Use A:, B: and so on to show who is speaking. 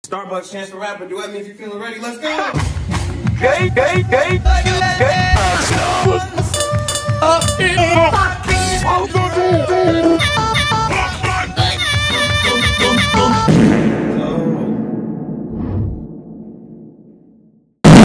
A: Starbucks Chance the Rapper. Duet me if you're feeling ready. Let's go.
B: Gay.